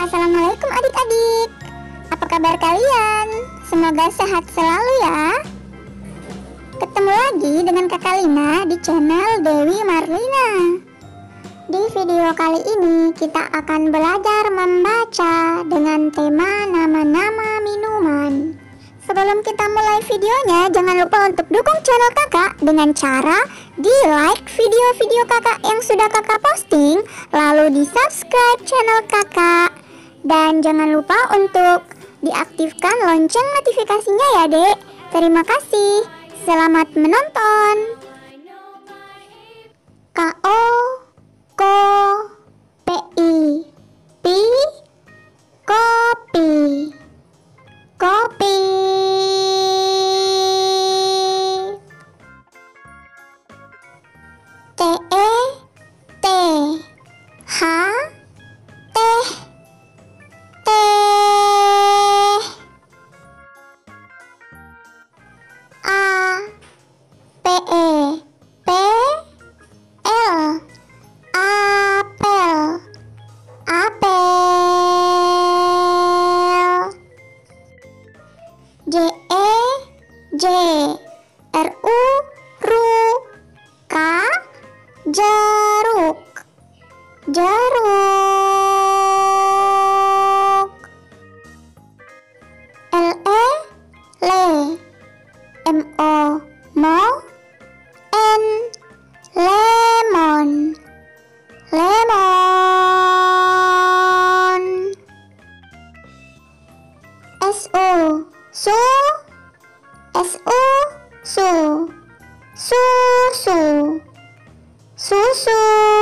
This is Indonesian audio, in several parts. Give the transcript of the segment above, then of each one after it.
Assalamualaikum adik-adik. Apa kabar kalian? Semoga sehat selalu ya. Ketemu lagi dengan Kakak Lina di channel Dewi Marlina. Di video kali ini kita akan belajar membaca dengan tema nama-nama minuman. Sebelum kita mulai videonya, jangan lupa untuk dukung channel kakak dengan cara di-like video-video kakak yang sudah kakak posting, lalu di-subscribe channel kakak. Dan jangan lupa untuk diaktifkan lonceng notifikasinya ya dek. Terima kasih. Selamat menonton. K-O Ko P-I Pi Kopi. Kopi. T-E Teh. Teh. Teh. A-P-E P-L. Apel. Apel. J-E-J. R-U Ru. K. Jeruk. Jeruk. L-E Le. M-O Mo. N. Lemon. Lemon. S-U Su. S-U Su. Susu. Susu.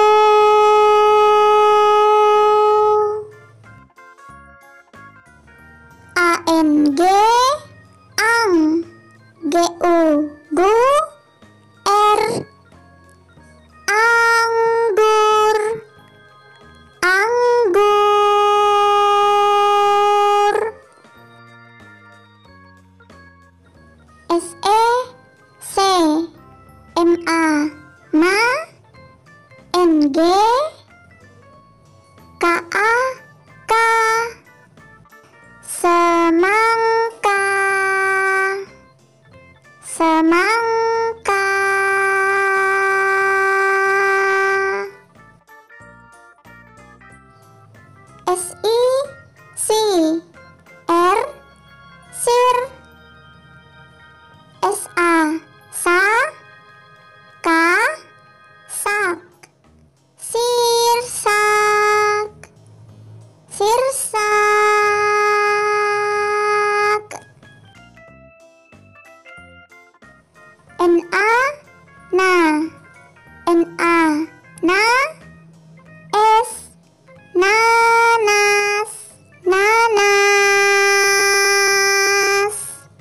A-N-G Ang. G-U Gu. R. Anggur. Anggur. S-E Se. M-A Ma. N-G K-A Ka. Semangka. Semangka. S-I Si. R. Sir. S-A Sa. K. Sak. Sirsak. Sirsak. N-A Na. N-A Na. S. Nanas. Nanas.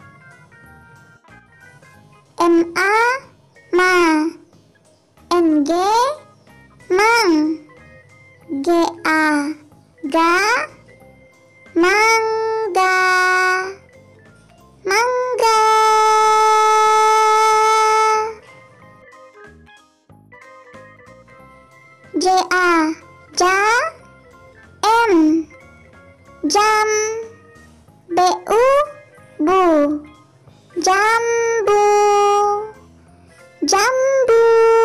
M-A Ma. N-G Mang. G-A Ga. Mangga. Mangga. J-A Ja. M. Jam. B-U Bu. Jambu. Jambu.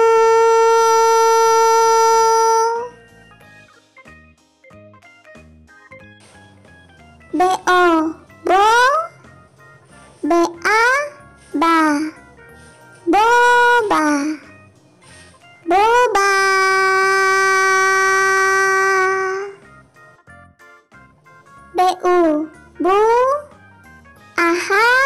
B-O Bo. B-A Ba. Boba. Boba. B-U Bu. Aha.